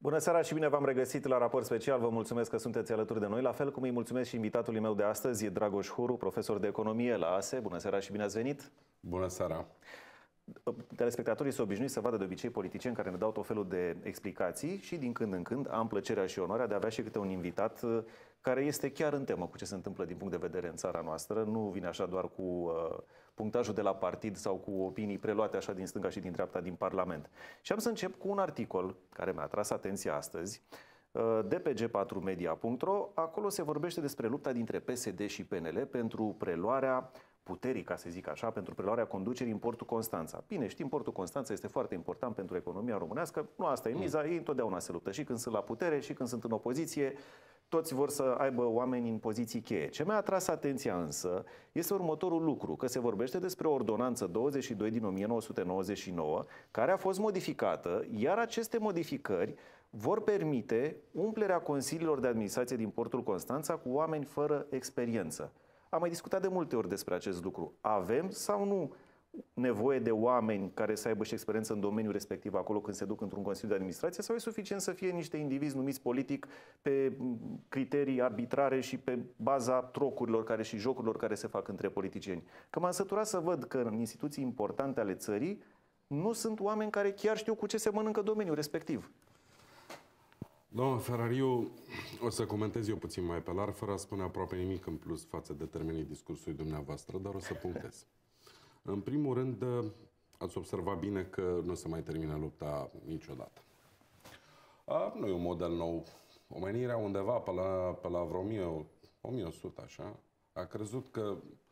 Bună seara și bine v-am regăsit la Raport Special. Vă mulțumesc că sunteți alături de noi, la fel cum îi mulțumesc și invitatului meu de astăzi, Dragoș Huru, profesor de economie la ASE. Bună seara și bine ați venit! Bună seara! Telespectatorii se obișnuiți să vadă de obicei politicieni care ne dau tot felul de explicații și din când în când am plăcerea și onoarea de a avea și câte un invitat care este chiar în temă cu ce se întâmplă din punct de vedere în țara noastră. Nu vine așa doar cu punctajul de la partid sau cu opinii preluate așa din stânga și din dreapta din Parlament. Și am să încep cu un articol care mi-a atras atenția astăzi de pe g4media.ro. Acolo se vorbește despre lupta dintre PSD și PNL pentru preluarea puterii, ca să zic așa, pentru preluarea conducerii în portul Constanța. Bine, știm, portul Constanța este foarte important pentru economia românească. Nu asta e miza, ei întotdeauna se luptă și când sunt la putere și când sunt în opoziție. Toți vor să aibă oameni în poziții cheie. Ce mi-a atras atenția însă este următorul lucru, că se vorbește despre ordonanță 22 din 1999, care a fost modificată, iar aceste modificări vor permite umplerea consiliilor de administrație din portul Constanța cu oameni fără experiență. Am mai discutat de multe ori despre acest lucru. Avem sau nu nevoie de oameni care să aibă și experiență în domeniul respectiv acolo când se duc într-un consiliu de administrație, sau e suficient să fie niște indivizi numiți politic pe criterii arbitrare și pe baza trocurilor care și jocurilor care se fac între politicieni? Că m-am săturat să văd că în instituții importante ale țării nu sunt oameni care chiar știu cu ce se mănâncă domeniul respectiv. Domnul Ferrariu, o să comentez eu puțin mai pe larg, fără a spune aproape nimic în plus față de termenii discursului dumneavoastră, dar o să punctez. În primul rând, ați observat bine că nu se mai termină lupta niciodată. Nu e un model nou. Omenirea undeva pe la vreo 1100, așa, a crezut că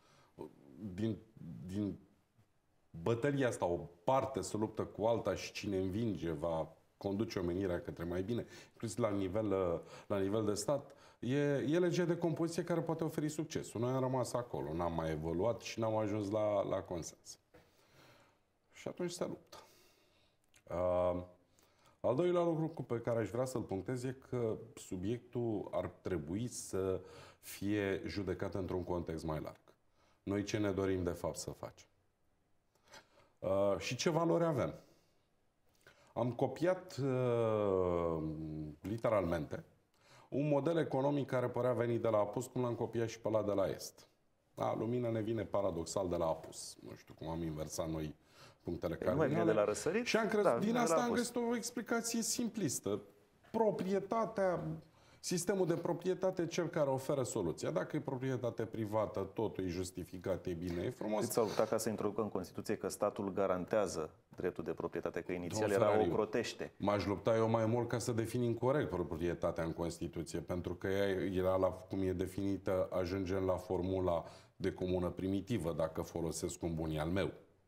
din bătălia asta o parte se luptă cu alta și cine învinge va conduce omenirea către mai bine, inclusiv la nivel de stat, e legea de compoziție care poate oferi succesul. Noi am rămas acolo, n-am mai evoluat și n-am ajuns la consens. Și atunci se luptă. Al doilea lucru pe care aș vrea să-l punctez e că subiectul ar trebui să fie judecat într-un context mai larg. Noi ce ne dorim de fapt să facem? Și ce valori avem? Am copiat literalmente un model economic care părea venit de la apus, cum l-am copiat și pe ăla de la est. Lumina ne vine paradoxal de la apus. Nu știu cum am inversat noi punctele cardinale. De la răsărit? Și am crezut, din asta am găsit o explicație simplistă. Proprietatea, sistemul de proprietate e cel care oferă soluția. Dacă e proprietate privată, totul e justificat, e bine, e frumos. S-a luptat ca să introducă în Constituție că statul garantează dreptul de proprietate, că inițial era o crotește. M-aș lupta eu mai mult ca să definim corect proprietatea în Constituție, pentru că ea era, cum e definită, ajungem la formula de comună primitivă, dacă folosesc un bun al meu.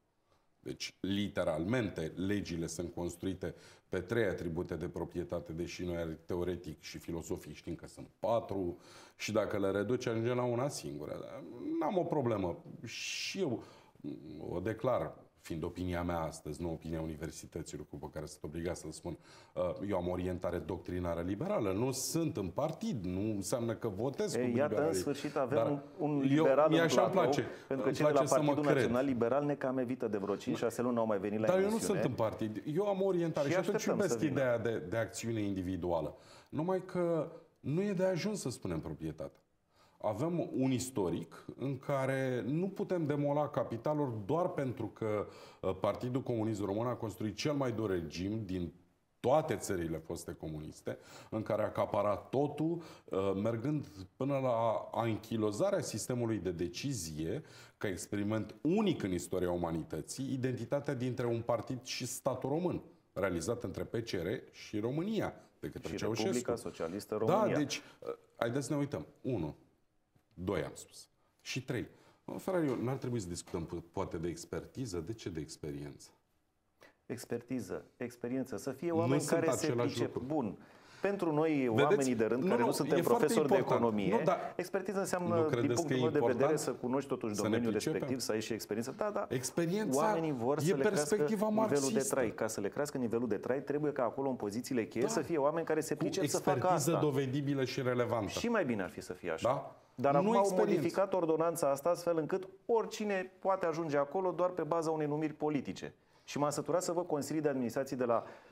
Deci, literalmente, legile sunt construite pe 3 atribute de proprietate, deși noi teoretic și filosofic știm că sunt 4 și dacă le reduce, ajungem la una singură. N-am o problemă. Și eu o declar, fiind opinia mea astăzi, nu opinia universităților cu care sunt obligat să spun. Eu am orientare doctrinară liberală, nu sunt în partid, nu înseamnă că votez cu liberalii. Iată, în sfârșit avem un liberal în platou, pentru că cei de la Partidul Național Liberal ne cam evită de vreo 5-6 luni, n-au mai venit la emisiune. Dar eu nu sunt în partid, eu am orientare și atunci iubesc ideea de acțiune individuală. Numai că nu e de ajuns să spunem proprietate. Avem un istoric în care nu putem demola capitalul doar pentru că Partidul Comunist Român a construit cel mai dur regim din toate țările foste comuniste, în care a acaparat totul, mergând până la anchilozarea sistemului de decizie, ca experiment unic în istoria umanității, identitatea dintre un partid și statul român, realizat între PCR și România, de către Ceaușescu. Și Republica Socialistă România. Da, deci, haideți să ne uităm. 1. 2 am spus. Și 3. Ferrariu, n-ar trebui să discutăm poate de expertiză? De ce de experiență? Expertiză, experiență, să fie oameni care se pricep. Bun. Pentru noi, oamenii de rând, care nu suntem profesori de economie, expertiză înseamnă, din punctul meu de vedere, să cunoști totuși domeniul respectiv, să ai și experiență. Da. Oamenii vor să le crească nivelul de trai. Ca să le crească nivelul de trai, trebuie ca acolo, în pozițiile cheie, să fie oameni care se pricep să facă asta. Expertiză dovedibilă și relevantă. Și mai bine ar fi să fie așa. Da? Dar acum au modificat ordonanța asta astfel încât oricine poate ajunge acolo doar pe baza unei numiri politice. Și m-am săturat să văd consilii de administrații de la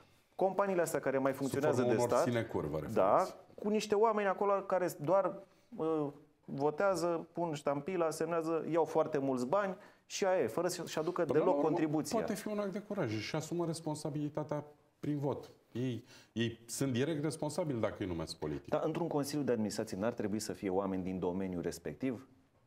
companiile astea care mai funcționează de stat, da, cu niște oameni acolo care doar votează, pun ștampila, semnează, iau foarte mulți bani și aia e, fără să-și aducă deloc contribuția. Poate fi un act de curaj și asumă responsabilitatea prin vot. Ei sunt direct responsabili dacă îi numesc politic. Dar într-un Consiliu de Administrație n-ar trebui să fie oameni din domeniul respectiv?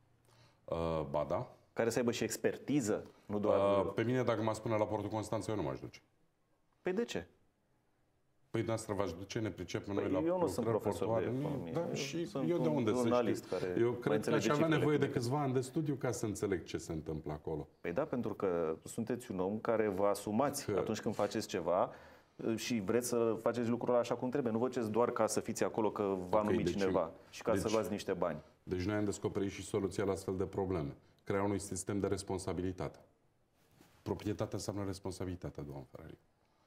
Ba da. Care să aibă și expertiză? Nu doar... Pe mine, dacă mă spune la Portul Constanța, eu nu m-aș duce. Păi de ce? Păi dumneavoastră v-aș duce, ne pricepem noi la eu nu sunt profesor de economie. Da, și sunt eu de unde să știu? Eu cred că aș avea nevoie de câțiva ani de studiu ca să înțeleg ce se întâmplă acolo. Păi da, pentru că sunteți un om care vă asumați atunci când faceți ceva și vreți să faceți lucrurile așa cum trebuie. Nu vă ceți doar ca să fiți acolo că v-a numit cineva și ca să luați niște bani. Deci noi am descoperit și soluția la astfel de probleme. Crearea unui sistem de responsabilitate. Proprietatea înseamnă responsabilitatea, domnul Ferrari.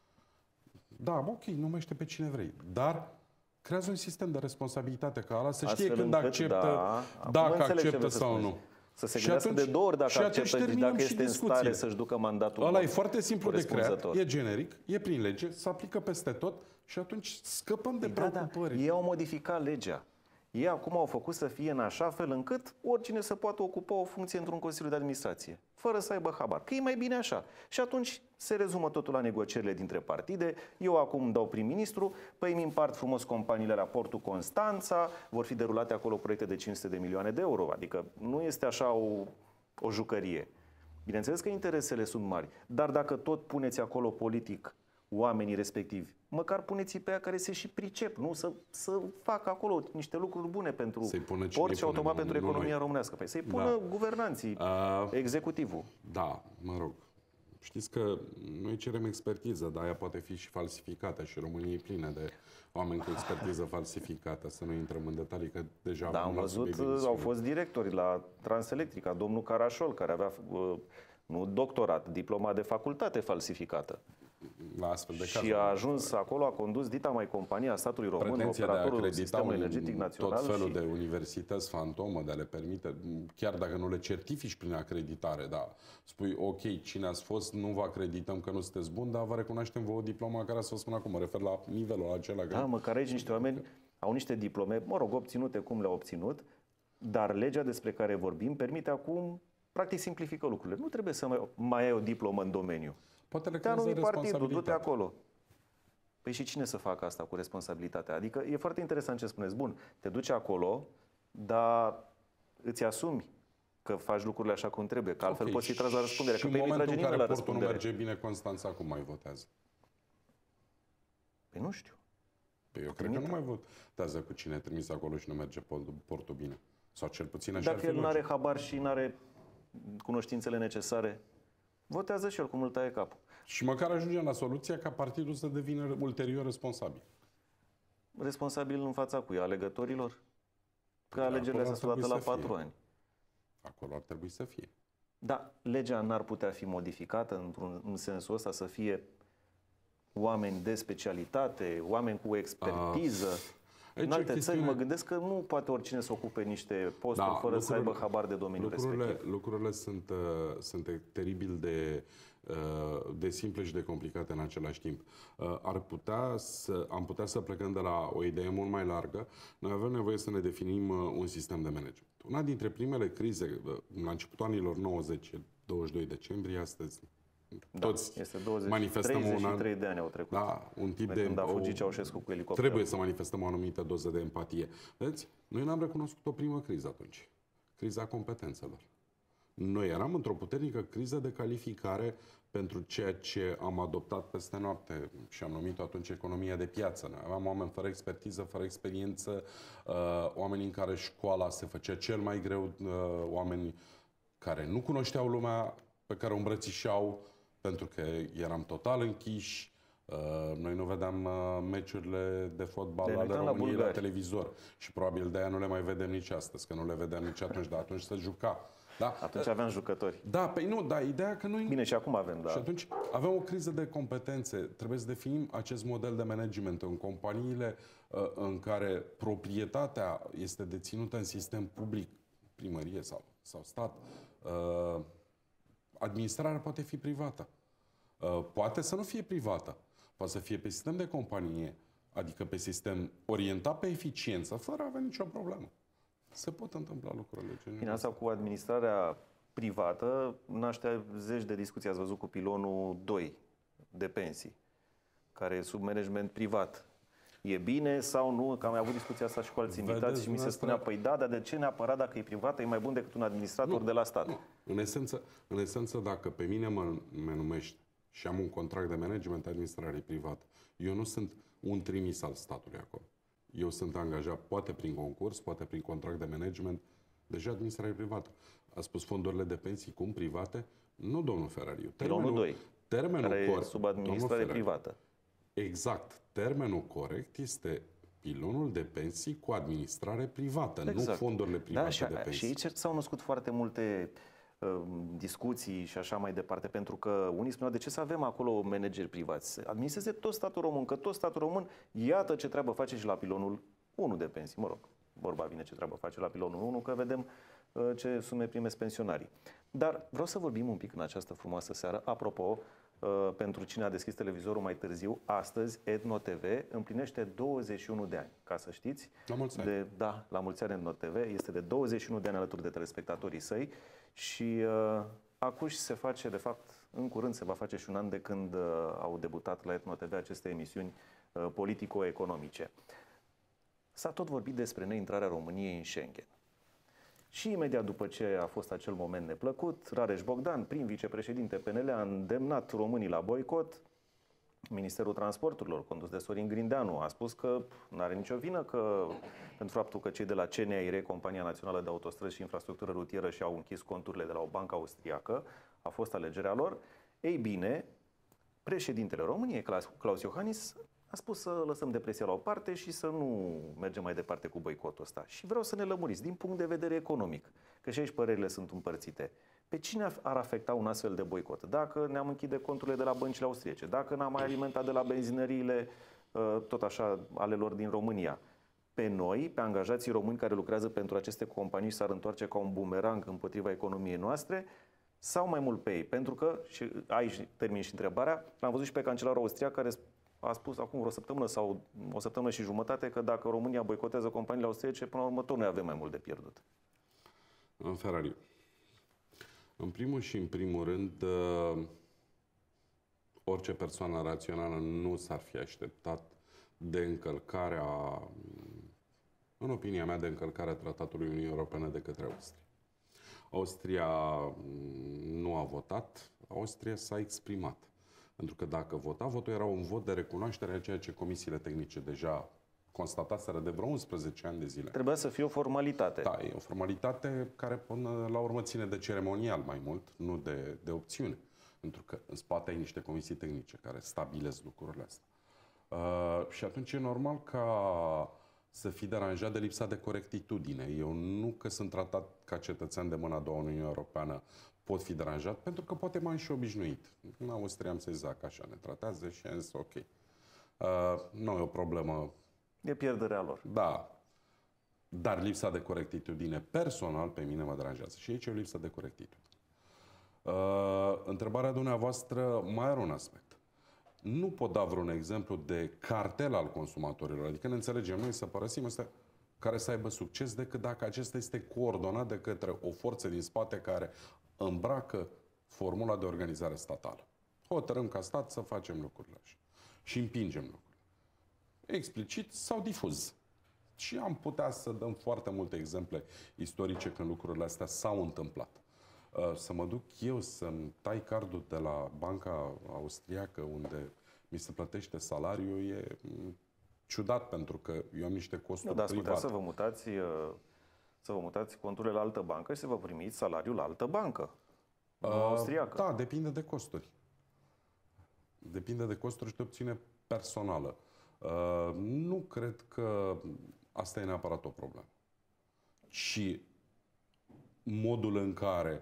Da, ok, numește pe cine vrei, dar creează un sistem de responsabilitate ca ăla să știe astfel când acceptă, dacă acceptă sau nu. Să se gândească de două ori dacă acceptă și dacă este în stare să-și ducă mandatul. Ăla e foarte simplu de creat, e generic, e prin lege, se aplică peste tot și atunci scăpăm de preocupări. Da. Ei au modificat legea. Ei acum au făcut să fie în așa fel încât oricine să poată ocupa o funcție într-un Consiliu de Administrație, fără să aibă habar. Că e mai bine așa. Și atunci se rezumă totul la negocierile dintre partide. Eu acum îmi dau prim-ministru, păi îmi împart frumos companiile la Portul Constanța, vor fi derulate acolo proiecte de 500 de milioane de euro. Adică nu este așa o jucărie. Bineînțeles că interesele sunt mari, dar dacă tot puneți acolo politic oamenii respectivi, măcar puneți-i pe aia care se și pricep, nu? Să facă acolo niște lucruri bune pentru port și automat pentru economia românească. Păi să-i pună guvernanții, executivul. Da, mă rog. Știți că noi cerem expertiză, dar ea poate fi și falsificată și România e plină de oameni cu expertiză falsificată. Să nu intrăm în detalii, că deja am văzut, au fost directori la Transelectrica, domnul Carașol, care avea nu doctorat, diploma de facultate falsificată. La astfel de și a ajuns acolo, a condus dita mai compania statului român, operatorul sistemului energetic național. Tot felul de universități fantomă de a le permite, chiar dacă nu le certifici prin acreditare, da, spui, ok, cine ați fost, nu vă acredităm că nu sunteți bun, dar vă recunoaștem vouă diploma care să vă spun acum, mă refer la nivelul acela. Da, măcar aici niște oameni au niște diplome, mă rog, obținute cum le-au obținut, dar legea despre care vorbim permite acum, practic simplifică lucrurile. Nu trebuie să mai ai o diplomă în domeniu. Poate le te-a numit partidul, du-te acolo. Păi și cine să facă asta cu responsabilitatea? Adică e foarte interesant ce spuneți. Bun, te duci acolo, dar îți asumi că faci lucrurile așa cum trebuie, că altfel poți fi tras la răspundere. Și în momentul în care portul nu merge bine, Constanța cum mai votează? Păi nu știu. Păi eu cred că nu mai votează cu cine e trimis acolo și nu merge portul bine. Sau cel puțin așa. Dacă el nu are habar și nu are cunoștințele necesare, votează și el cum îl taie capul. Și măcar ajungem la soluția ca partidul să devină ulterior responsabil. Responsabil în fața cui? Alegătorilor? Că alegerile s-au luat la 4 ani. Acolo ar trebui să fie. Da, legea n-ar putea fi modificată în sensul ăsta să fie oameni de specialitate, oameni cu expertiză. În alte țări mă gândesc că nu poate oricine să ocupe niște posturi fără să aibă habar de domeniul respectiv. Lucrurile sunt teribil de simple și de complicate în același timp. Am putea să plecăm de la o idee mult mai largă. Noi avem nevoie să ne definim un sistem de management. Una dintre primele crize, la începutul anilor 90, 22 decembrie, astăzi, toți este 20, manifestăm 33 de ani au trecut. Da, un tip de când a fugit Ceaușescu cu elicopterul. Trebuie să manifestăm o anumită doză de empatie. Vedeți? Noi n-am recunoscut o primă criză atunci. Criza competențelor. Noi eram într-o puternică criză de calificare pentru ceea ce am adoptat peste noapte și am numit-o atunci economia de piață. Noi aveam oameni fără expertiză, fără experiență, oameni în care școala se făcea cel mai greu, oameni care nu cunoșteau lumea pe care o îmbrățișau, pentru că eram total închiși. Noi nu vedeam meciurile de fotbal ale României la televizor. Și probabil de-aia nu le mai vedem nici astăzi, că nu le vedeam nici atunci, dar atunci se juca. Da? Atunci aveam jucători. Da, păi nu, da, ideea că noi... Bine, și acum avem, da. Și atunci avem o criză de competențe. Trebuie să definim acest model de management în companiile în care proprietatea este deținută în sistem public, primărie sau stat. Administrarea poate fi privată. Poate să nu fie privată. poate să fie pe sistem de companie, adică pe sistem orientat pe eficiență, fără a avea nicio problemă. Se pot întâmpla lucrurile genul. Bine, asta cu administrarea privată naște zeci de discuții. Ați văzut cu pilonul 2 de pensii, care e sub management privat. E bine sau nu? Că am mai avut discuția asta și cu alți invitați și mi se spunea, păi da, dar de ce neapărat dacă e privată e mai bun decât un administrator de la stat? Nu. În esență, dacă pe mine mă numești și am un contract de management administrare privată, eu nu sunt un trimis al statului acolo. Eu sunt angajat poate prin concurs, poate prin contract de management, deja administrare privată. A spus fondurile de pensii cum private? Nu, domnul Ferrariu. Pilonul 2, care e corect, sub administrare privată. Exact. Termenul corect este pilonul de pensii cu administrare privată, nu fondurile private de pensii. Și aici s-au născut foarte multe discuții și așa mai departe, pentru că unii spuneau, de ce să avem acolo manageri privați? Să administreze tot statul român, că tot statul român, iată ce treabă face și la pilonul 1 de pensii. Mă rog, vorba vine ce treabă face la pilonul 1, că vedem ce sume primesc pensionarii. Dar vreau să vorbim un pic în această frumoasă seară. Apropo, pentru cine a deschis televizorul mai târziu, astăzi Etno TV împlinește 21 de ani. Ca să știți, la mulți ani. La mulți ani Etno TV, este de 21 de ani alături de telespectatorii săi și acuși se face, de fapt, în curând se va face și un an de când au debutat la Etno TV aceste emisiuni politico-economice. S-a tot vorbit despre neintrarea României în Schengen. Și imediat după ce a fost acel moment neplăcut, Rareș Bogdan, prim vicepreședinte PNL, a îndemnat românii la boicot. Ministerul Transporturilor, condus de Sorin Grindeanu, a spus că nu are nicio vină pentru faptul că cei de la CNAIR, Compania Națională de Autostrăzi și Infrastructură Rutieră, și-au închis conturile de la o bancă austriacă. A fost alegerea lor. Ei bine, președintele României, Klaus Iohannis, a spus să lăsăm depresia la o parte și să nu mergem mai departe cu boicotul ăsta. Și vreau să ne lămuriți din punct de vedere economic, că și aici părerile sunt împărțite. Pe cine ar afecta un astfel de boicot? Dacă ne-am închide conturile de la băncile austriece, dacă n-am mai alimentat de la benzinăriile, tot așa, ale lor din România. Pe noi, pe angajații români care lucrează pentru aceste companii, s-ar întoarce ca un bumerang împotriva economiei noastre, sau mai mult pe ei? Pentru că, și aici termin și întrebarea, l-am văzut și pe cancelarul austriac care a spus acum vreo săptămână sau o săptămână și jumătate că dacă România boicotează companiile austriece, până la urmă tot noi avem mai mult de pierdut. În Ferrari. În primul și în primul rând, orice persoană rațională nu s-ar fi așteptat de încălcarea, în opinia mea, de încălcarea Tratatului Uniunii Europene de către Austria. Austria nu a votat, Austria s-a exprimat. Pentru că dacă vota, votul era un vot de recunoaștere a ceea ce comisiile tehnice deja constataseră de vreo 11 ani de zile. Trebuia să fie o formalitate. Da, e o formalitate care până la urmă ține de ceremonial mai mult, nu de opțiune. Pentru că în spate ai niște comisii tehnice care stabilesc lucrurile astea. Și atunci e normal ca să fii deranjat de lipsa de corectitudine. Eu nu că sunt tratat ca cetățean de mâna a doua Uniunii Europeană pot fi deranjat, pentru că poate m-am și obișnuit. În Austria am să zic așa, ne tratează și am zis ok. Nu e o problemă. E pierderea lor. Da. Dar lipsa de corectitudine personal pe mine mă deranjează. Și aici e o lipsă de corectitudine. Întrebarea dumneavoastră mai are un aspect. Nu pot da vreun exemplu de cartel al consumatorilor. Adică ne înțelegem noi să părăsim ăsta care să aibă succes decât dacă acesta este coordonat de către o forță din spate care îmbracă formula de organizare statală. Hotărâm ca stat să facem lucrurile așa. Și împingem lucrurile. Explicit sau difuz. Și am putea să dăm foarte multe exemple istorice când lucrurile astea s-au întâmplat. Să mă duc eu să-mi tai cardul de la banca austriacă unde mi se plătește salariul e ciudat pentru că eu am niște costuri private. Putea să vă mutați conturile la altă bancă și să vă primiți salariul la altă bancă. Austriacă. Da, depinde de costuri. Depinde de costuri și de opțiune personală. Nu cred că asta e neapărat o problemă. Și modul în care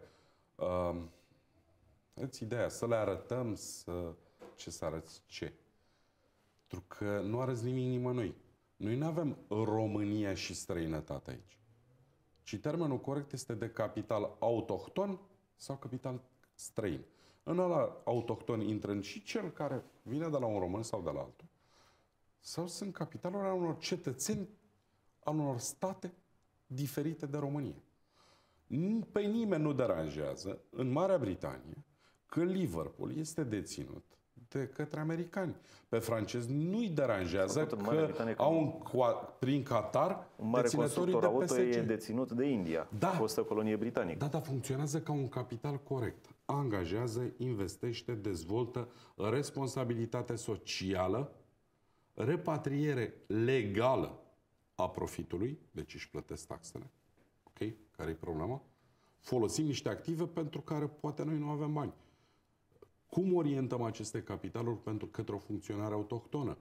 îți ideea să le arătăm ce să arăți ce. Pentru că nu arăți nimic nimănui. Noi nu avem România și străinătate aici. Ci termenul corect este de capital autohton sau capital străin. în ăla autohton intrând și cel care vine de la un român sau de la altul, sau sunt capitalul ale unor cetățeni al unor state diferite de România. Pe nimeni nu deranjează în Marea Britanie că Liverpool este deținut de către americani. Pe francezi nu-i deranjează că au prin Qatar deținătorii de PSG. E deținut de India, fostă colonie britanică. Da, dar funcționează ca un capital corect. Angajează, investește, dezvoltă responsabilitate socială, repatriere legală a profitului, deci își plătesc taxele. Ok? Care-i problema? Folosim niște active pentru care poate noi nu avem bani. Cum orientăm aceste capitaluri către o funcționare autohtonă?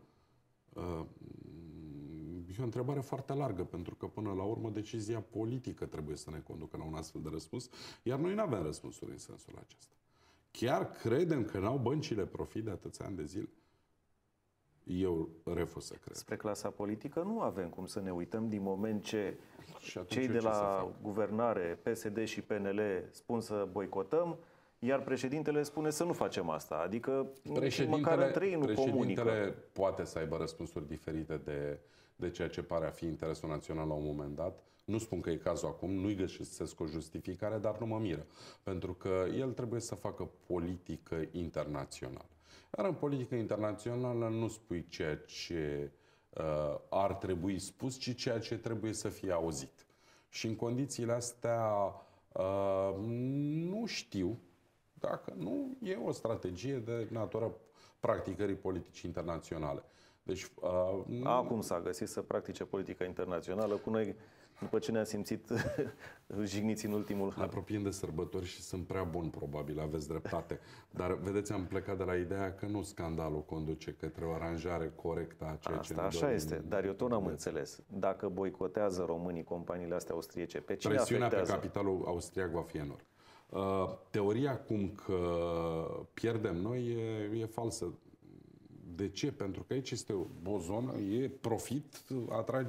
E o întrebare foarte largă, pentru că până la urmă decizia politică trebuie să ne conducă la un astfel de răspuns, iar noi nu avem răspunsuri în sensul acesta. Chiar credem că n-au băncile profit de atâția ani de zile? Eu refuz să cred. Spre clasa politică nu avem cum să ne uităm, din moment ce cei de la guvernare, PSD și PNL, spun să boicotăm, iar președintele spune să nu facem asta. Adică măcar între ei nu comunică. Președintele poate să aibă răspunsuri diferite de ceea ce pare a fi interesul național la un moment dat. Nu spun că e cazul acum, nu-i găsesc o justificare, dar nu mă miră. Pentru că el trebuie să facă politică internațională. Iar în politică internațională nu spui ceea ce ar trebui spus, ci ceea ce trebuie să fie auzit. Și în condițiile astea nu știu dacă nu e o strategie de natură practicării politici internaționale. Deci, acum s-a găsit să practice politica internațională cu noi, după ce ne-am simțit jigniți în ultimul an. Ne apropiem de sărbători și sunt prea bun, probabil, aveți dreptate. Dar, vedeți, am plecat de la ideea că nu scandalul conduce către o aranjare corectă a ceea ce ne dorim. Așa este, dar eu tot n-am înțeles. Dacă boicotează românii companiile astea austriece, pe cine presiunea afectează? Pe capitalul austriac va fi enorm. Teoria cum că pierdem noi e falsă. De ce? Pentru că aici este o zonă, e profit, atrage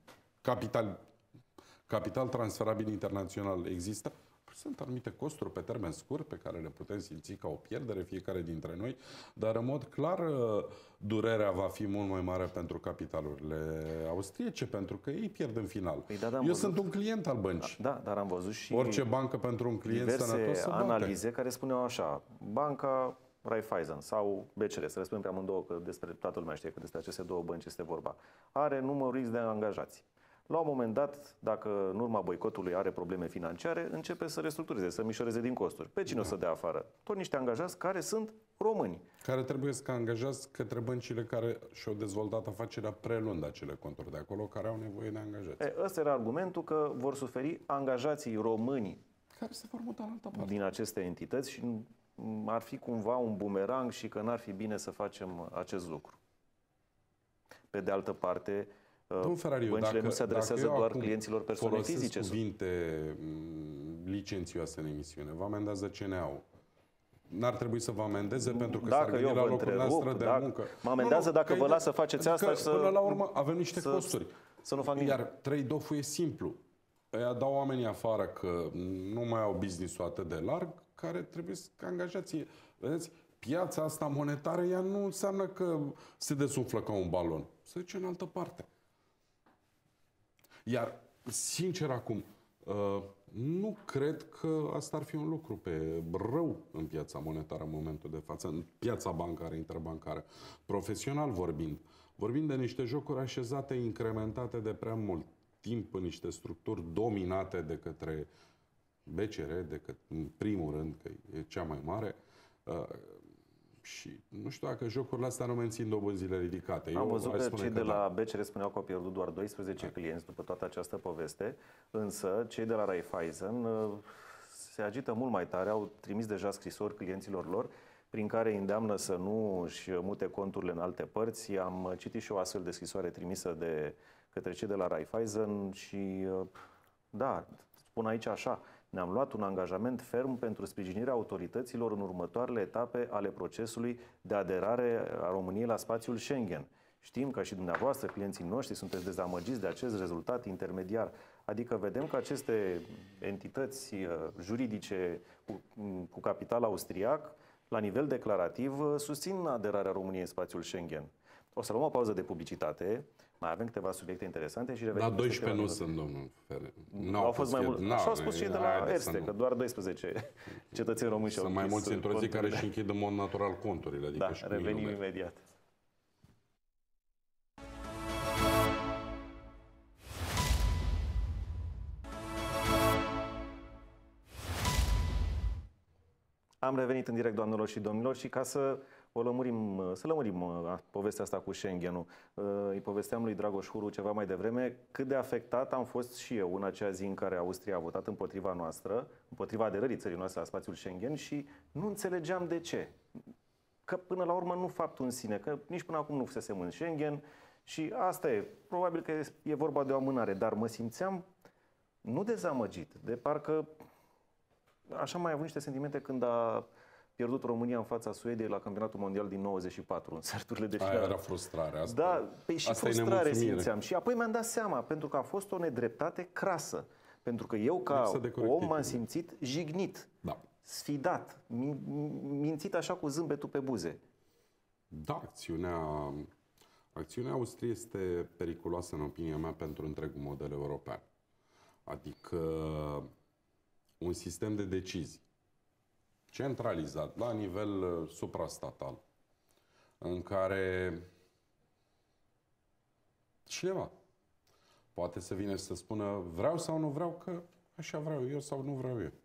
capital transferabil internațional există. Sunt anumite costuri pe termen scurt pe care le putem simți ca o pierdere fiecare dintre noi, dar în mod clar durerea va fi mult mai mare pentru capitalurile austriece, pentru că ei pierd în final. Eu sunt un client al băncii. Da, dar am văzut și orice bancă pentru un client sănătos se bate. Analize care spuneau așa: banca Raiffeisen sau BCR, să le spunem pe amândouă, că despre toată lumea știe că despre aceste două bănci este vorba, are numărul X de angajați. La un moment dat, dacă în urma boicotului are probleme financiare, începe să restructureze, să mișoreze din costuri. Pe cine o să dea afară? Tot niște angajați care sunt români. Care trebuie să angajați către băncile care și-au dezvoltat afacerea prelând acele conturi de acolo, care au nevoie de angajați. Ăsta era argumentul că vor suferi angajații români care se vor muta în altă parte din aceste entități și ar fi cumva un bumerang și că n-ar fi bine să facem acest lucru. Pe de altă parte, băncile nu se adresează doar clienților persoane fizice. Cuvinte licențioase în emisiune. Vă amendează CNA-ul. N-ar trebui să vă amendeze pentru că s-ar gândi la locul noastră de muncă. Mă amendează dacă vă las să faceți asta și să... Până la urmă avem niște costuri. Să nu fac nimic. Iar trade-off-ul e simplu. Ăia dau oamenii afară că nu mai au business-ul atât de larg, care trebuie să angajați. Vedeți? Piața asta monetară, ea nu înseamnă că se desumflă ca un balon. Se duce în altă parte. Iar, sincer acum, nu cred că asta ar fi un lucru pe rău în piața monetară în momentul de față, în piața bancară, interbancară. Profesional vorbind de niște jocuri așezate, incrementate de prea mult timp în niște structuri dominate de către BCR, în primul rând, că e cea mai mare, și nu știu dacă jocurile astea nu mențin dobânzile ridicate. Am văzut că cei de la BCR spuneau că au pierdut doar 12 clienți după toată această poveste, însă cei de la Raiffeisen se agită mult mai tare, au trimis deja scrisori clienților lor prin care îi îndeamnă să nu își mute conturile în alte părți. Am citit și o astfel de scrisoare trimisă către cei de la Raiffeisen și da, spun aici așa: ne-am luat un angajament ferm pentru sprijinirea autorităților în următoarele etape ale procesului de aderare a României la spațiul Schengen. Știm că și dumneavoastră, clienții noștri, sunteți dezamăgiți de acest rezultat intermediar. Adică vedem că aceste entități juridice cu capital austriac La nivel declarativ, susțin aderarea României în spațiul Schengen. O să luăm o pauză de publicitate, mai avem câteva subiecte interesante și revenim. Dar 12 nu sunt, domnul Fere. Au fost mai mulți. Așa au spus și de la Erste, că doar 12 cetățeni români și-au închis. Sunt mai mulți într-o zi care își închid în mod natural conturile. Adică da, și revenim imediat. Am revenit în direct, doamnelor și domnilor, și ca să lămurim povestea asta cu Schengen-ul. Îi povesteam lui Dragoș Huru ceva mai devreme cât de afectat am fost și eu în acea zi în care Austria a votat împotriva noastră, împotriva aderării țării noastre la spațiul Schengen, și nu înțelegeam de ce. Că până la urmă nu faptul în sine, că nici până acum nu fusesem în Schengen și asta e. Probabil că e vorba de o amânare, dar mă simțeam nu dezamăgit, de parcă așa mai avut niște sentimente când a pierdut România în fața Suediei la campionatul mondial din 94, în sferturile de finală. Aia era frustrare. Asta, da, și asta frustrare simțeam. Și apoi mi-am dat seama, pentru că a fost o nedreptate crasă. Pentru că eu, ca om, m-am simțit jignit, da, sfidat, mințit așa cu zâmbetul pe buze. Da, acțiunea Austriei este periculoasă, în opinia mea, pentru întregul model european. Adică un sistem de decizii centralizat, la nivel suprastatal, în care cineva poate să vină să spună vreau sau nu vreau, că așa vreau eu sau nu vreau eu.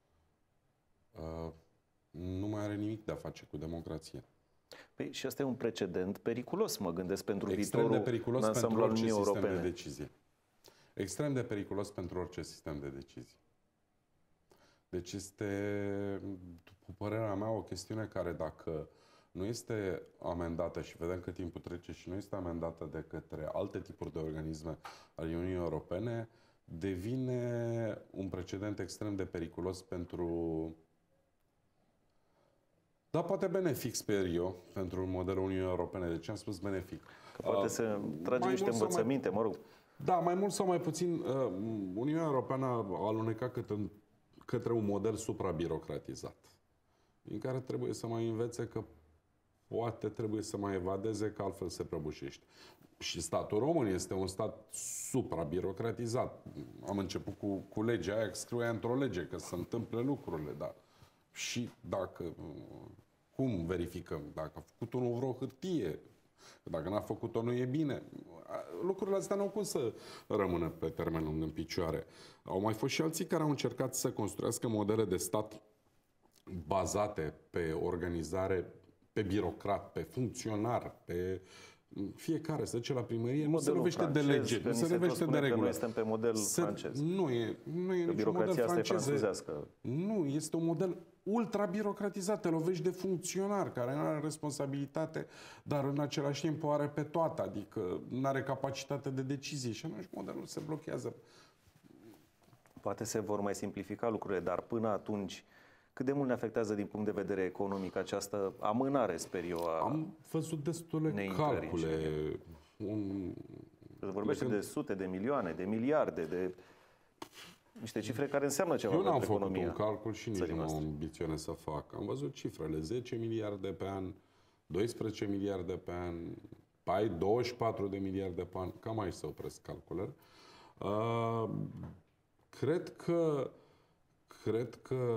Nu mai are nimic de a face cu democrația. Păi, și asta e un precedent periculos, mă gândesc, pentru extrem viitorul de periculos în pentru orice sistem europene. de decizie. Extrem de periculos pentru orice sistem de decizie. Deci este, după părerea mea, o chestiune care, dacă nu este amendată, și vedem că timpul trece și nu este amendată de către alte tipuri de organisme ale Uniunii Europene, devine un precedent extrem de periculos pentru... Da, poate benefic, sper eu, pentru modelul Uniunii Europene. De ce am spus benefic? Că poate să trage niște învățăminte, mă rog. Da, mai mult sau mai puțin, Uniunea Europeană a alunecat către un model suprabirocratizat, în care trebuie să mai învețe că poate trebuie să mai evadeze, că altfel se prăbușește. Și statul român este un stat suprabirocratizat. Am început cu legea aia, că scrie într-o lege că se întâmplă lucrurile, dar și dacă, cum verificăm? Dacă a făcut unul vreo hârtie, dacă n-a făcut-o, nu e bine. Lucrurile astea nu au cum să rămână pe termen lung în picioare. Au mai fost și alții care au încercat să construiască modele de stat bazate pe organizare, pe birocrat, pe funcționar, pe fiecare să duce la primărie, nu se lovește de lege, nu se lovește de regulă. Noi suntem pe model francez. Nu e niciun model francez. Nu, este un model ultra-birocratizat, te lovești de funcționar care nu are responsabilitate, dar în același timp o are pe toată, adică nu are capacitate de decizie și atunci modelul se blochează. Poate se vor mai simplifica lucrurile, dar până atunci, cât de mult ne afectează din punct de vedere economic această amânare, sper eu, Am văzut destule calcule. Se vorbește de sute de milioane, de miliarde, de niște cifre care înseamnă ceva pentru economia. Eu n-am făcut un calcul și nici nu am ambițiune să fac. Am văzut cifrele, 10 miliarde pe an, 12 miliarde pe an, 24 de miliarde pe an, cam aici se opresc calculele. Cred că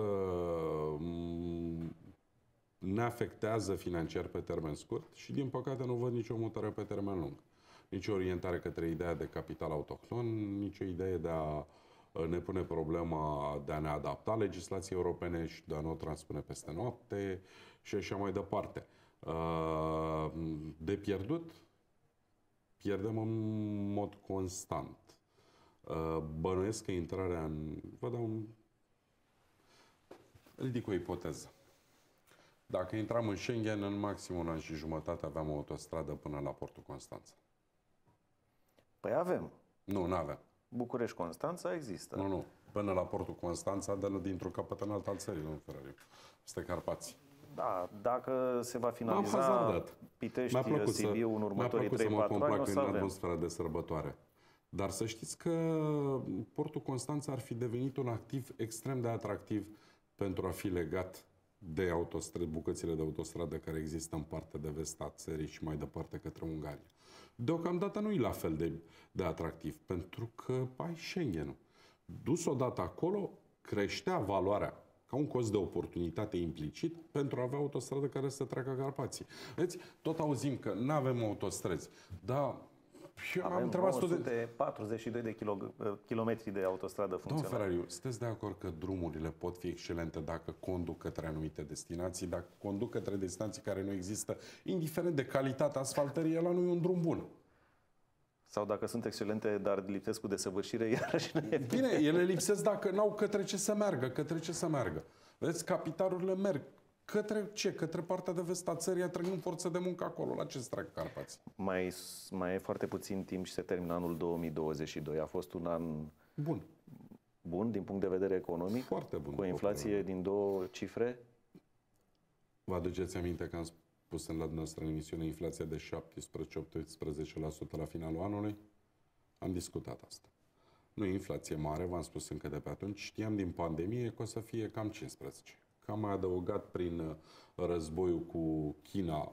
ne afectează financiar pe termen scurt și, din păcate, nu văd nicio mutare pe termen lung. Nici o orientare către ideea de capital autohton, nici o idee de a ne pune problema de a ne adapta legislației europene și de a nu o transpune peste noapte și așa mai departe. De pierdut, pierdem în mod constant. Bănuiesc că intrarea în... Ridic o ipoteză. Dacă intram în Schengen, în maxim un an și jumătate aveam o autostradă până la portul Constanța. Păi avem. Nu, n-avem. București-Constanța există. Nu. Până la portul Constanța, dintr-un capăt în alt al țării, domnul Ferrariu. Este Carpați. Da, dacă se va finaliza Pitești, Sibiu în următorii 3-4 ani, o să avem. Mi-a plăcut să mă complac în atmosfera de sărbătoare. Dar să știți că portul Constanța ar fi devenit un activ extrem de atractiv pentru a fi legat de autostrăzi, bucățile de autostradă care există în partea de vest a țării și mai departe către Ungaria. Deocamdată nu e la fel de atractiv, pentru că ai Schengen-ul. Dus odată acolo, creștea valoarea ca un cost de oportunitate implicit pentru a avea autostradă care să treacă Carpații. Vedeți, tot auzim că nu avem autostrăzi, dar eu avem 942 de kilometri de autostradă funcțională. Domnul Ferrariu, sunteți de acord că drumurile pot fi excelente dacă conduc către anumite destinații, dacă conduc către destinații care nu există, indiferent de calitatea asfaltării, ăla nu e un drum bun. Sau dacă sunt excelente, dar lipsesc cu desăvârșire, iarăși nu e bine. Ele lipsesc dacă n-au către ce să meargă, către ce să meargă. Vedeți, capitalurile merg. Către ce? Către partea de vest a țării, trăgând forță de muncă acolo. La ce se trag Carpații? Mai e foarte puțin timp și se termină anul 2022. A fost un an bun. Bun din punct de vedere economic? Foarte bun. Cu o inflație din 2 cifre? Vă aduceți aminte că am spus la noastră în emisiune inflația de 17-18% la finalul anului? Am discutat asta. Nu e inflație mare, v-am spus încă de pe atunci. Știam din pandemie că o să fie cam 15%. Că am mai adăugat prin războiul cu China,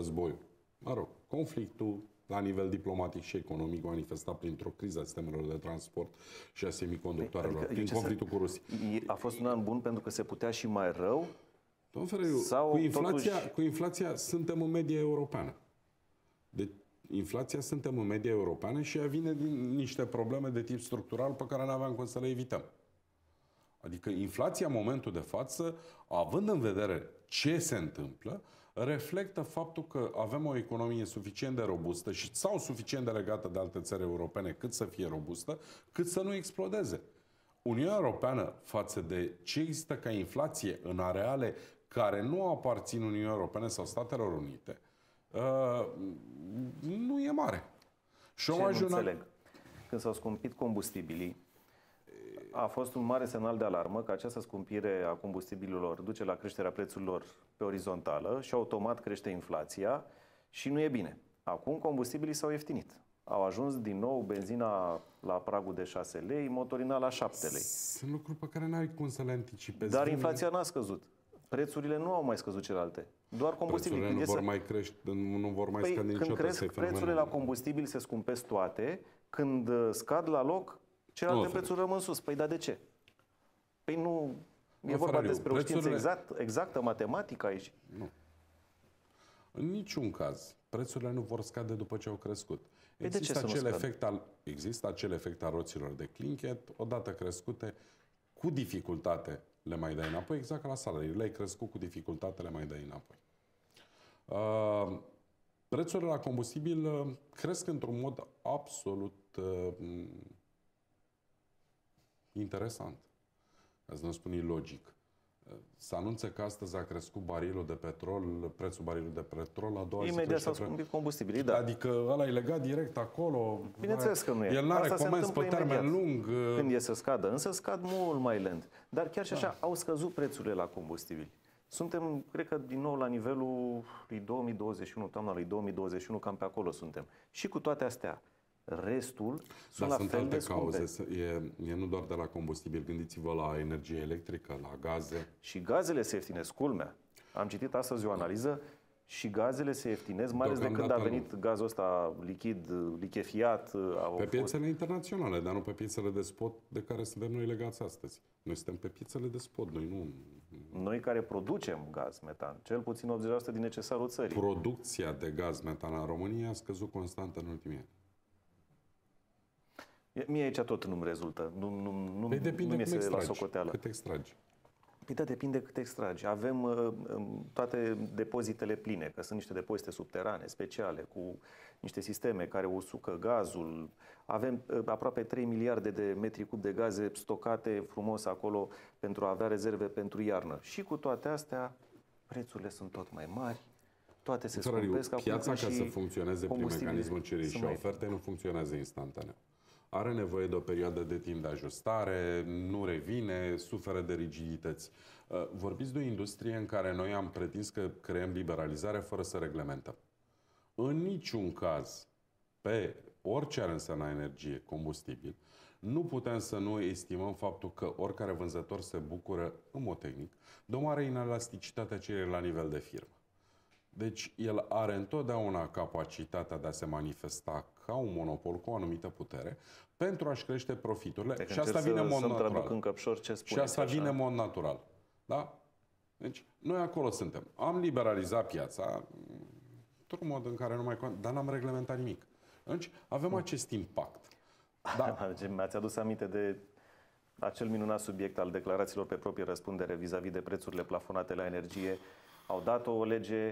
conflictul la nivel diplomatic și economic manifestat printr-o criză a sistemelor de transport și a semiconductoarelor, prin conflictul cu Rusia. A fost un an bun pentru că se putea și mai rău? Domnul Ferrariu, cu inflația suntem în media europeană. Deci, inflația suntem în media europeană și ea vine din niște probleme de tip structural pe care nu aveam cum să le evităm. Adică inflația în momentul de față, având în vedere ce se întâmplă, reflectă faptul că avem o economie suficient de robustă sau suficient de legată de alte țări europene cât să fie robustă, cât să nu explodeze. Uniunea Europeană, față de ce există ca inflație în areale care nu aparțin Uniunii Europene sau Statelor Unite, nu e mare. Și nu înțeleg. Când s-au scumpit combustibilii, a fost un mare semnal de alarmă că această scumpire a combustibililor duce la creșterea prețurilor pe orizontală și automat crește inflația și nu e bine. Acum combustibilii s-au ieftinit. Au ajuns din nou benzina la pragul de 6 lei, motorina la 7 lei. Sunt lucruri pe care n-ai cum să le anticipezi. Dar inflația n-a scăzut. Prețurile nu au mai scăzut celelalte. Doar combustibilii. Prețurile nu vor mai crește, nu vor mai scade niciodată. Când cresc prețurile la combustibil se scumpesc toate, când scad la loc, celelalte prețuri rămân sus. Păi, dar de ce? Păi nu... E vorba despre o știință exactă, matematică aici. Nu. În niciun caz. Prețurile nu vor scade după ce au crescut. Există acel efect al roților de clinchet, odată crescute, cu dificultate le mai dai înapoi, exact ca la salarii. Le-ai crescut cu dificultate, le mai dai înapoi. Prețurile la combustibil cresc într-un mod absolut interesant. Ca să nu spun ilogic. Se anunță că astăzi a crescut barilul de petrol, prețul barilului de petrol la 2 zi. Imediat s-au scumpit combustibilii, da. Adică ăla e legat direct acolo. Bineînțeles că nu e. El n-are comenzi pe termen lung. Când e să scadă, însă scad mult mai lent. Dar chiar și așa au scăzut prețurile la combustibili. Suntem, cred că, din nou la nivelul lui 2021, toamna lui 2021, cam pe acolo suntem. Și cu toate astea, restul sunt la fel de scumpe. Cauze. E nu doar de la combustibil. Gândiți-vă la energie electrică, la gaze. Și gazele se ieftinesc, culmea. Am citit astăzi o analiză și gazele se ieftinesc, mai ales de când a venit gazul ăsta lichid, lichefiat. Pe piețele internaționale, dar nu pe piețele de spot de care suntem noi legați astăzi. Noi suntem pe piețele de spot, Noi care producem gaz metan, cel puțin 80% din necesarul țării. Producția de gaz metan în România a scăzut constant în ultimii ani. Mie aici tot nu-mi rezultă. Nu depinde mi cum la socoteală. Cât extragi. Păi da, depinde cât extragi. Avem toate depozitele pline, că sunt niște depozite subterane, speciale, cu niște sisteme care usucă gazul. Avem aproape 3 miliarde de metri cub de gaze stocate frumos acolo pentru a avea rezerve pentru iarnă. Și cu toate astea, prețurile sunt tot mai mari. Toate se scumpesc. Piața, ca să funcționeze prin mecanismul cererii și oferte, nu funcționează instantaneu. Are nevoie de o perioadă de timp de ajustare, nu revine, suferă de rigidități. Vorbiți de o industrie în care noi am pretins că creăm liberalizare fără să reglementăm. În niciun caz, pe orice ar însemna energie, combustibil, Nu putem să nu estimăm faptul că oricare vânzător se bucură, în mod tehnic, de o mare inelasticitate a cererii la nivel de firmă. Deci el are întotdeauna capacitatea de a se manifesta ca un monopol cu o anumită putere pentru a-și crește profiturile. Deci și asta vine în mod natural. În căpșor ce și asta vine în mod natural. Da? Deci noi acolo suntem. Am liberalizat piața într-un mod în care nu mai contează, dar n-am reglementat nimic. Deci avem acest impact. Da. Mi-ați adus aminte de acel minunat subiect al declarațiilor pe proprie răspundere vis-a-vis de prețurile plafonate la energie. Au dat o lege,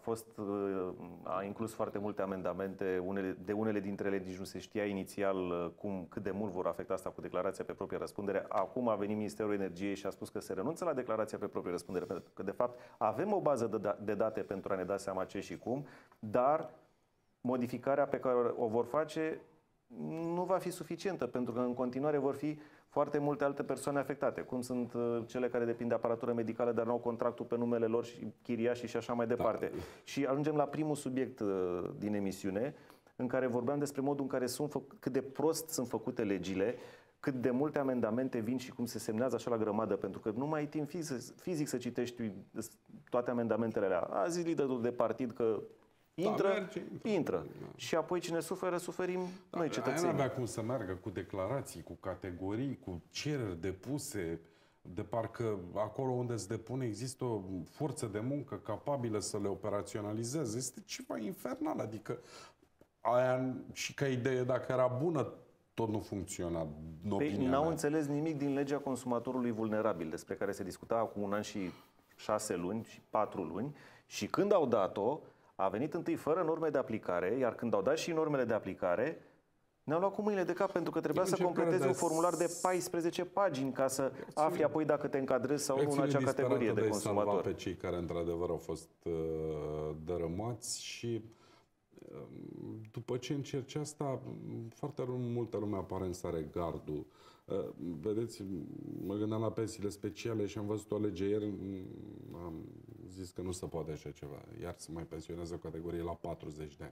a inclus foarte multe amendamente, de unele dintre ele nici nu se știa inițial cât de mult vor afecta asta cu declarația pe proprie răspundere. Acum a venit Ministerul Energiei și a spus că se renunță la declarația pe proprie răspundere, pentru că de fapt avem o bază de date pentru a ne da seama ce și cum, dar modificarea pe care o vor face nu va fi suficientă, pentru că în continuare vor fi foarte multe alte persoane afectate, cum sunt cele care depind de aparatură medicală, dar nu au contractul pe numele lor și chiriașii și așa mai departe. Da. Și ajungem la primul subiect din emisiune, în care vorbeam despre modul în care cât de prost sunt făcute legile, cât de multe amendamente vin și cum se semnează așa la grămadă, pentru că nu mai ai timp fizic să citești toate amendamentele alea. A zis liderul de partid că intră. Și apoi cine suferim noi, cetățenii. Aia n-avea cum să meargă cu declarații, cu categorii, cu cereri depuse, de parcă acolo unde se depune există o forță de muncă capabilă să le operaționalizeze. Este ceva infernal, adică aia și ca idee, dacă era bună, tot nu funcționa. N-au înțeles nimic din legea consumatorului vulnerabil, despre care se discuta acum 1 an și 6 luni și 4 luni, și când au dat-o, a venit întâi fără norme de aplicare, iar când au dat și normele de aplicare, ne-au luat cu mâinile de cap, pentru că trebuia să completeze un formular de 14 pagini ca să afli apoi dacă te încadrezi sau nu în acea categorie de consumator. Pe cei care într-adevăr au fost dărâmați și după ce încerci asta, foarte multă lume aparent sare gardul. Vedeți, mă gândeam la pensiile speciale și am văzut o lege ieri, am zis că nu se poate așa ceva. Iar se mai pensionează o categorie la 40 de ani.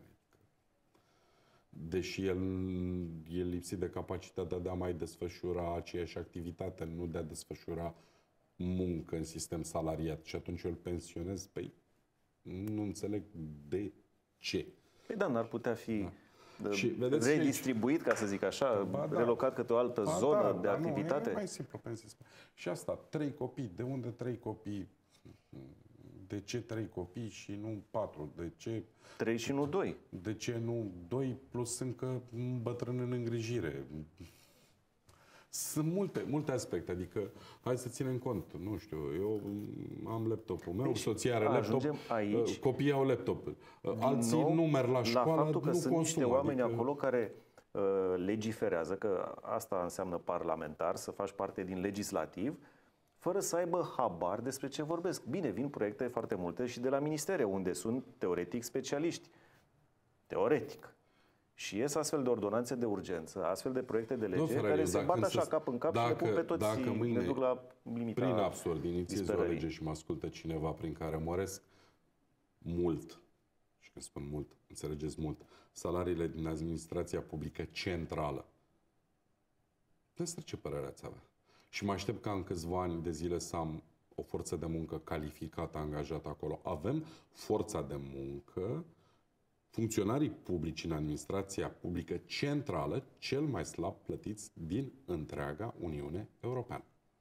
Deși el e lipsit de capacitatea de a mai desfășura aceeași activitate, nu de a desfășura muncă în sistem salariat. Și atunci eu îl pensionez, păi nu înțeleg de ce. Păi da, n-ar putea fi redistribuit, ca să zic așa, relocat către o altă zonă de activitate? Nu, e mai simplu pensie. Și asta, 3 copii. De unde 3 copii? De ce 3 copii și nu 4? De ce 3 și nu 2? De ce nu 2 plus încă un bătrân în îngrijire? Sunt multe aspecte, adică hai să ținem cont, nu știu, eu am laptopul meu, soția are laptop, copiii au laptop, alții nu merg la școală, la faptul că nu sunt consumă. Niște oameni acolo care legiferează, că asta înseamnă parlamentar, să faci parte din legislativ, fără să aibă habar despre ce vorbesc. Bine, vin proiecte foarte multe și de la ministere, unde sunt teoretic specialiști. Teoretic. Și ies astfel de ordonanțe de urgență, astfel de proiecte de lege, care se bat așa cap în cap și le pun pe toți, dacă mâine, ne duc la limita prin absurd, inițiez o lege și mă ascultă cineva prin care măresc mult, și când spun mult, înțelegeți mult, salariile din administrația publică centrală. Despre ce părere ați avea? Și mă aștept ca în câțiva ani de zile să am o forță de muncă calificată, angajată acolo. Avem forța de muncă, funcționarii publici în administrația publică centrală, cel mai slab plătiți din întreaga Uniune Europeană.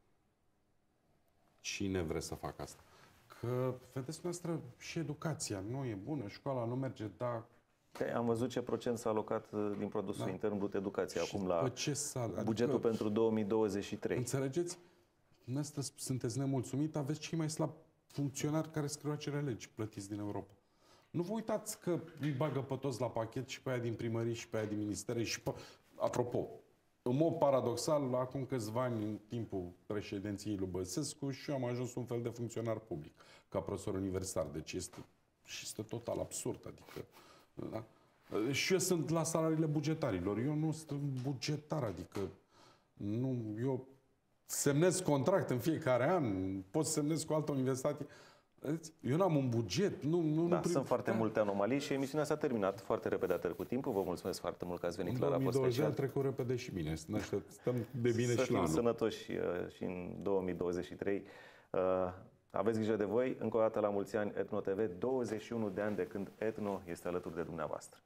Cine vrea să facă asta? Că, vedeți noastră, și educația nu e bună, școala nu merge, dar... Am văzut ce procent s-a alocat din produsul intern brut educație acum la bugetul adică, pentru 2023. Înțelegeți? Noastră sunteți nemulțumit, aveți cei mai slabi funcționari care scriu acele legi plătiți din Europa. Nu vă uitați că îi bagă pe toți la pachet, și pe aia din primării, și pe aia din ministere, și pe... Apropo, în mod paradoxal, acum câțiva ani, în timpul președinției lui Băsescu, și eu am ajuns un fel de funcționar public, ca profesor universitar. Deci este total absurd. Adică, da? Și eu sunt la salariile bugetarilor. Eu nu sunt bugetar, adică nu, eu semnez contract în fiecare an, pot să semnez cu altă universitate. Eu n-am un buget. Da, sunt foarte multe anomalii și emisiunea s-a terminat foarte repede, a trecut timpul. Vă mulțumesc foarte mult că ați venit la Raport Special. În 2020 a trecut repede și bine. Stăm de bine și la anul. Să fim sănătoși și în 2023. Aveți grijă de voi. Încă o dată la mulți ani Etno TV, 21 de ani de când Etno este alături de dumneavoastră.